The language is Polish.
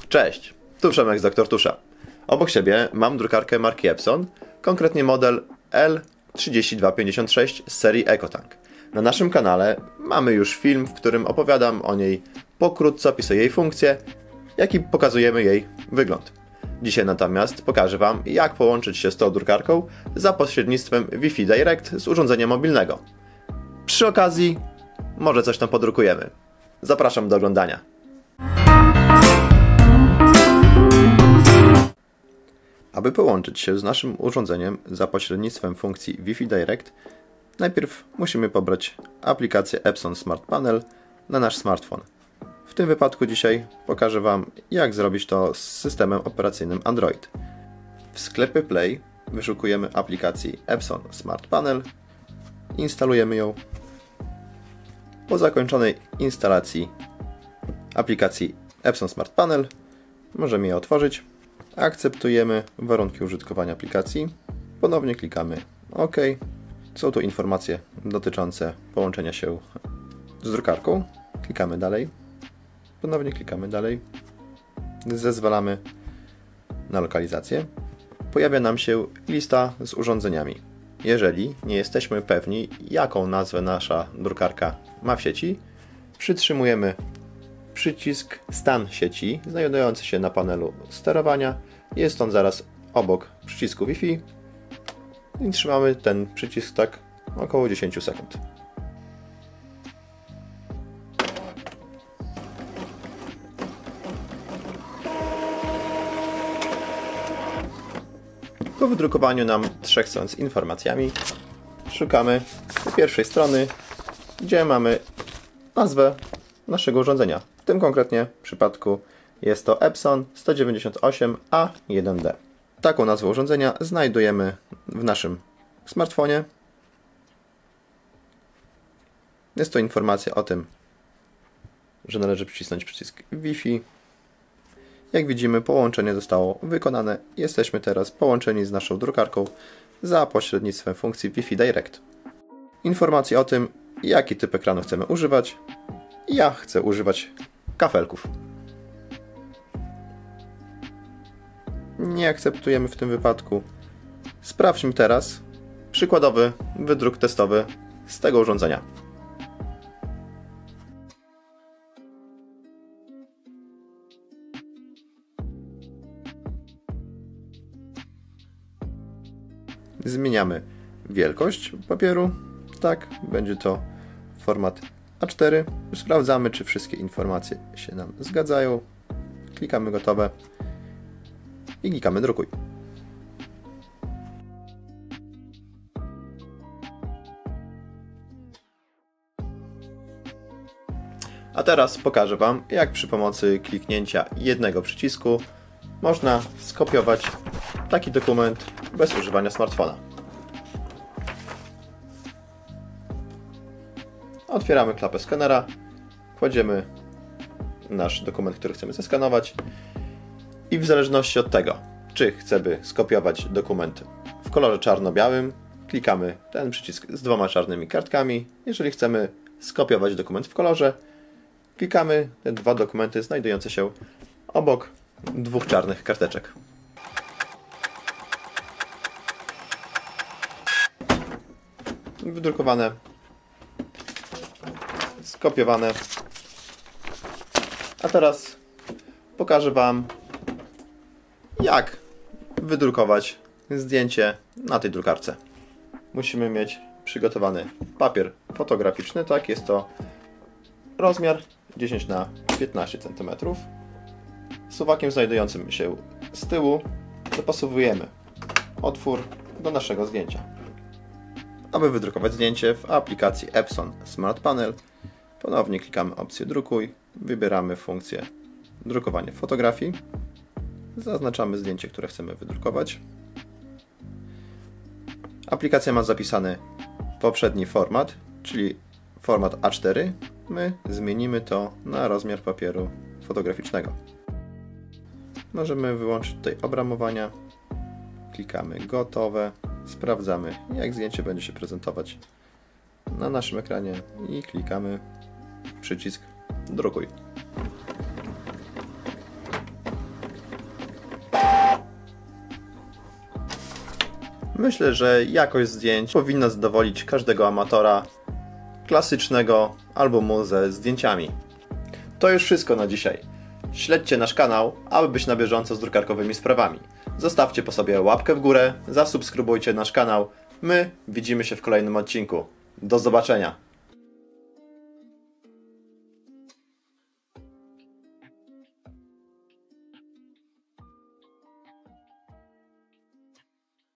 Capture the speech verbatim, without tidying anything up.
Cześć, tu Przemek z Doktor Tusza. Obok siebie mam drukarkę marki Epson, konkretnie model L trzydzieści dwa pięćdziesiąt sześć z serii EcoTank. Na naszym kanale mamy już film, w którym opowiadam o niej pokrótce, opisuję jej funkcje, jak i pokazujemy jej wygląd. Dzisiaj natomiast pokażę Wam, jak połączyć się z tą drukarką za pośrednictwem Wi-Fi Direct z urządzenia mobilnego. Przy okazji może coś tam podrukujemy. Zapraszam do oglądania. Aby połączyć się z naszym urządzeniem za pośrednictwem funkcji Wi-Fi Direct, najpierw musimy pobrać aplikację Epson Smart Panel na nasz smartfon. W tym wypadku dzisiaj pokażę Wam, jak zrobić to z systemem operacyjnym Android. W sklepie Play wyszukujemy aplikacji Epson Smart Panel, instalujemy ją. Po zakończonej instalacji aplikacji Epson Smart Panel możemy je otworzyć. Akceptujemy warunki użytkowania aplikacji. Ponownie klikamy OK. Są tu informacje dotyczące połączenia się z drukarką. Klikamy dalej. Ponownie klikamy dalej. Zezwalamy na lokalizację. Pojawia nam się lista z urządzeniami. Jeżeli nie jesteśmy pewni, jaką nazwę nasza drukarka ma w sieci, przytrzymujemy przycisk Stan sieci znajdujący się na panelu sterowania. Jest on zaraz obok przycisku Wi-Fi i trzymamy ten przycisk tak około dziesięć sekund. Po wydrukowaniu nam trzech stron z informacjami szukamy pierwszej strony, gdzie mamy nazwę naszego urządzenia. W tym konkretnie przypadku jest to Epson sto dziewięćdziesiąt osiem A jeden D. Taką nazwę urządzenia znajdujemy w naszym smartfonie. Jest to informacja o tym, że należy przycisnąć przycisk Wi-Fi. Jak widzimy, połączenie zostało wykonane. Jesteśmy teraz połączeni z naszą drukarką za pośrednictwem funkcji Wi-Fi Direct. Informacje o tym, jaki typ ekranu chcemy używać. Ja chcę używać kafelków. Nie akceptujemy w tym wypadku. Sprawdźmy teraz przykładowy wydruk testowy z tego urządzenia. Zmieniamy wielkość papieru. Tak, będzie to format A cztery. Sprawdzamy, czy wszystkie informacje się nam zgadzają. Klikamy gotowe i klikamy drukuj. A teraz pokażę Wam, jak przy pomocy kliknięcia jednego przycisku można skopiować taki dokument bez używania smartfona. Otwieramy klapę skanera, kładziemy nasz dokument, który chcemy zeskanować i w zależności od tego, czy chcemy skopiować dokument w kolorze czarno-białym, klikamy ten przycisk z dwoma czarnymi kartkami. Jeżeli chcemy skopiować dokument w kolorze, klikamy te dwa dokumenty znajdujące się obok dwóch czarnych karteczek. Wydrukowane, skopiowane. A teraz pokażę Wam, jak wydrukować zdjęcie na tej drukarce. Musimy mieć przygotowany papier fotograficzny. Tak, jest to rozmiar dziesięć na piętnaście centymetrów. Suwakiem znajdującym się z tyłu dopasowujemy otwór do naszego zdjęcia. Aby wydrukować zdjęcie w aplikacji Epson Smart Panel, ponownie klikamy opcję Drukuj, wybieramy funkcję Drukowanie fotografii, zaznaczamy zdjęcie, które chcemy wydrukować. Aplikacja ma zapisany poprzedni format, czyli format A cztery. My zmienimy to na rozmiar papieru fotograficznego. Możemy wyłączyć tutaj obramowania, klikamy gotowe, sprawdzamy, jak zdjęcie będzie się prezentować na naszym ekranie i klikamy przycisk drukuj. Myślę, że jakość zdjęć powinna zadowolić każdego amatora klasycznego albumu ze zdjęciami. To już wszystko na dzisiaj. Śledźcie nasz kanał, aby być na bieżąco z drukarkowymi sprawami. Zostawcie po sobie łapkę w górę, zasubskrybujcie nasz kanał. My widzimy się w kolejnym odcinku. Do zobaczenia!